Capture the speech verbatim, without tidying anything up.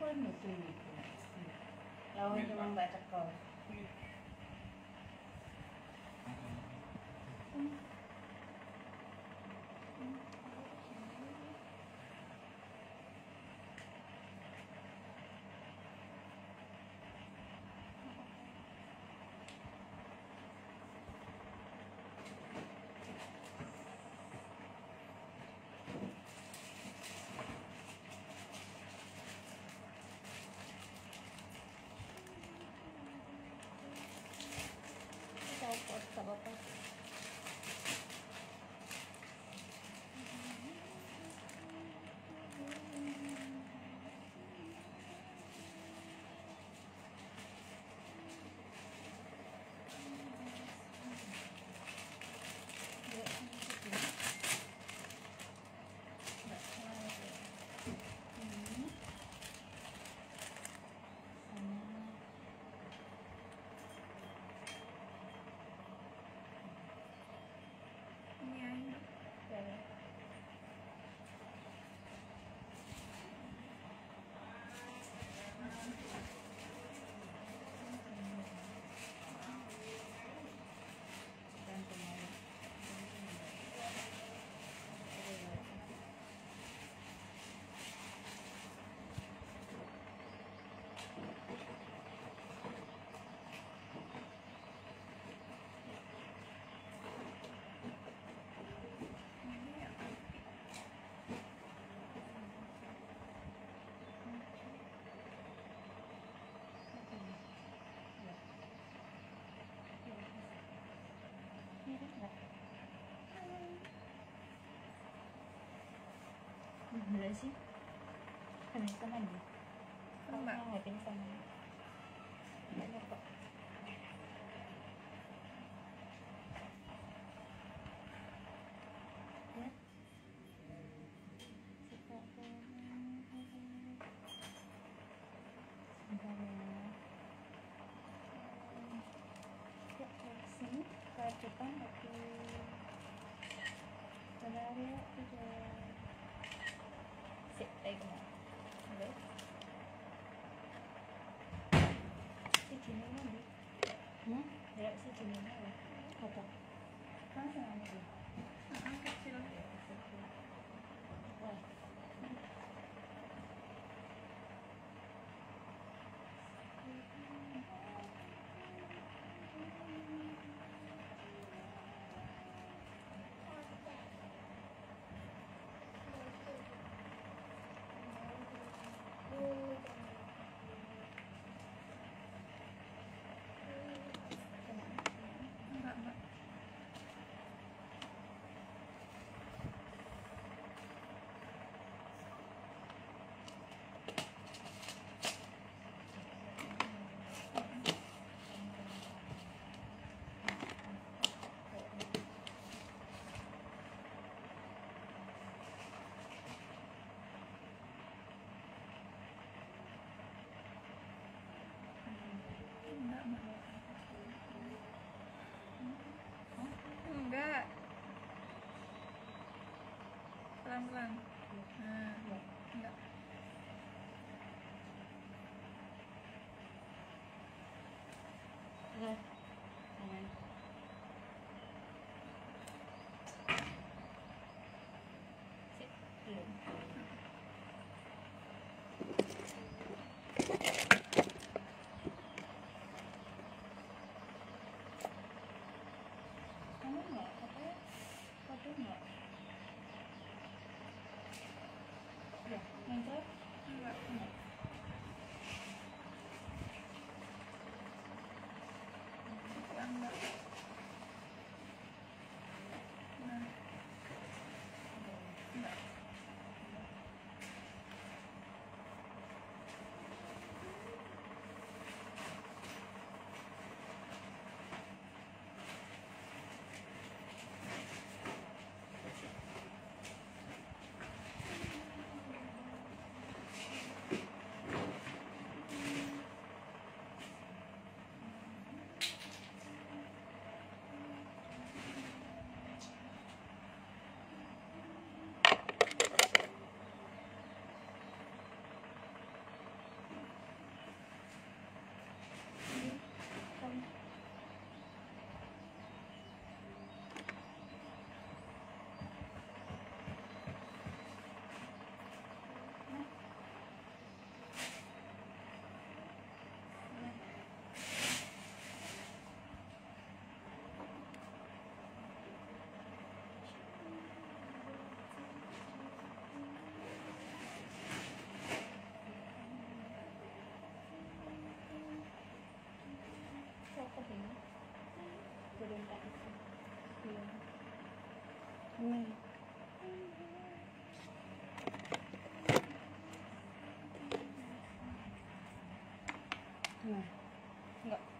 pun betul itu. Lawan cuma nggak cekal. Copot, tak apa-apa. Gila sih, pingsan lagi. Enggak, nggak pingsan. Banyak kok. Ya. Sebentar ya. Ya, sini ke depan aku. Benar ya, tidak. Sip, tayo ko na. Hello? Si Gino na, di? Hmm? Dira si Gino na, eh. Apa? Saan sa ano, di? Naangkat sila. Why? Enggak. Pelan-pelan. Nah, enggak. Oke. Aman. Sip, belum. Kamu enggak? Katanya kode enggak? Ya, lancar? Enggak. Enggak. Enggak. Nah, enggak. Nah. Nah. Enggak.